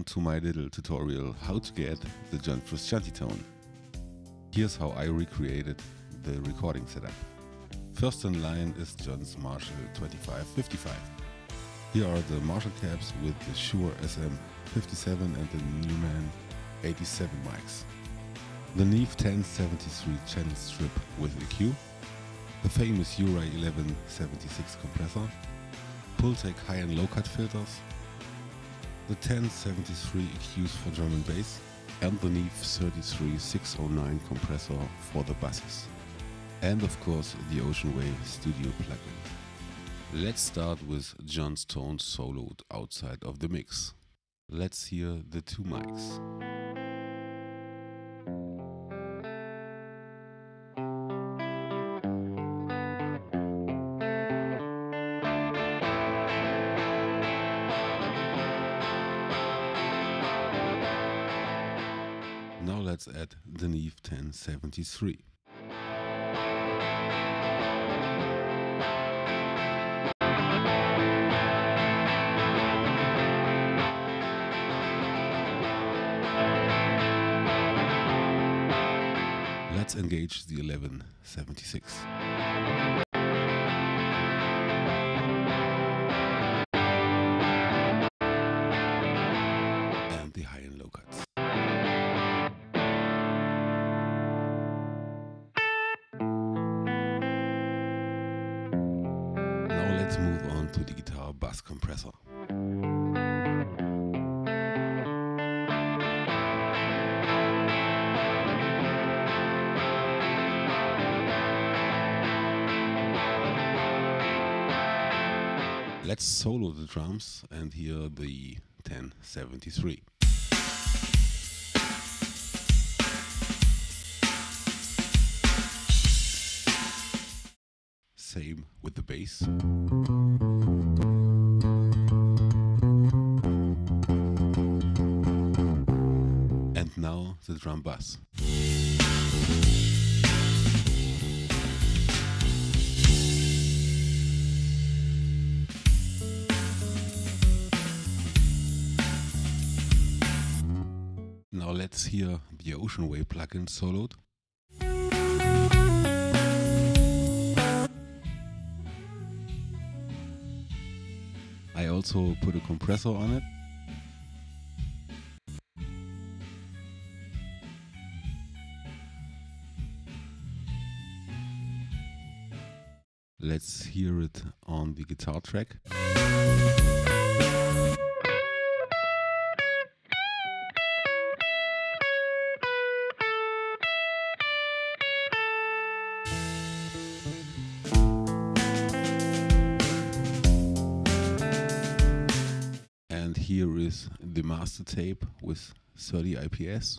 to my little tutorial how to get the John Frusciante tone. Here's how I recreated the recording setup. First in line is John's Marshall 2555. Here are the Marshall caps with the Shure SM57 and the Neumann 87 mics. The Neve 1073 channel strip with EQ, the famous Uri 1176 compressor, Pultec high and low cut filters, the 1073 EQs for drum and bass, and the Neve 33609 compressor for the basses. And of course the Ocean Way Studio plugin. Let's start with John's tone soloed outside of the mix. Let's hear the two mics. Now let's add the Neve 1073. Let's engage the 1176. And the high and low cuts. Now let's move on to the guitar bass compressor. Let's solo the drums and hear the 1073. Same with the bass. And now the drum bass. Now let's hear the Ocean Way plugin soloed. I also put a compressor on it. Let's hear it on the guitar track. And here is the master tape with 30 IPS.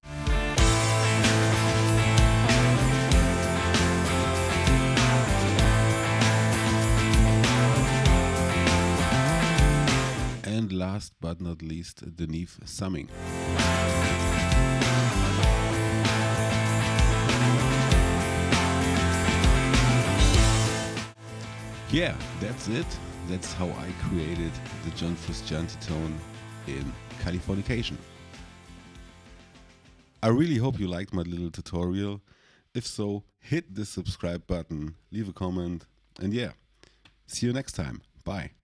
And last but not least, the Neve summing. Yeah, that's it. That's how I created the John Frusciante tone in Californication. I really hope you liked my little tutorial. If so, hit the subscribe button, leave a comment, and yeah, see you next time. Bye.